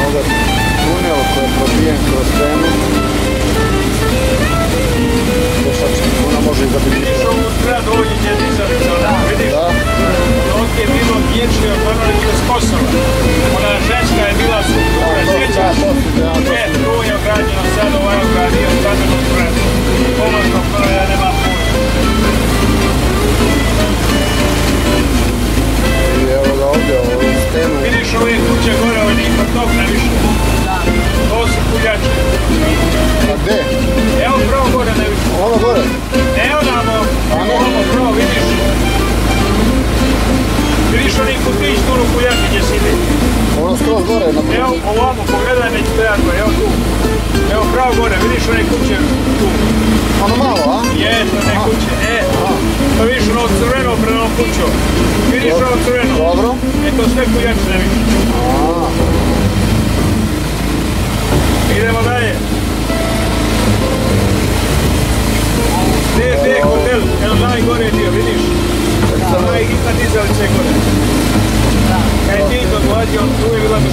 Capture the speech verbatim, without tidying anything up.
ovoga tunel koji je probijen kroz stenu. To sad ona može i zabiti. Vidiš ovu zgradu ovdje gdje je dizalica, vidiš? Da. Ovdje je bilo vječni Obranović iz Kosova. Ona ženska je bila supruga, sjećaš? E, tu je ograđeno, sad ovaj ogradio stambenu zgradu. Pomozno koja nema puno. I evo ga ovdje, ovu stenu. Vidiš ove kuće gore, ovdje i potokne više. To su kuljače. A gdje? Evo pravo gore ne više. Ono gore? Ne onamo, ono pravo vidiš. Vidiš oni kutić tu u kuljači gdje sidi. Ono skroz gore? Evo ovamo, pogledaj među pejako, evo tu. Evo pravo gore, vidiš one kuće tu. Ono malo, a? Jes, one kuće, e. To vidiš ono crveno prema kuću. Vidiš ono crveno? Dobro. E to sve kuljači ne vidiš. Idemo dalje. Gdje je B hotel? Evo najgore dio, vidiš? Ona je hitna dizalica gore. Kad je Tito odlazio, tu je bila B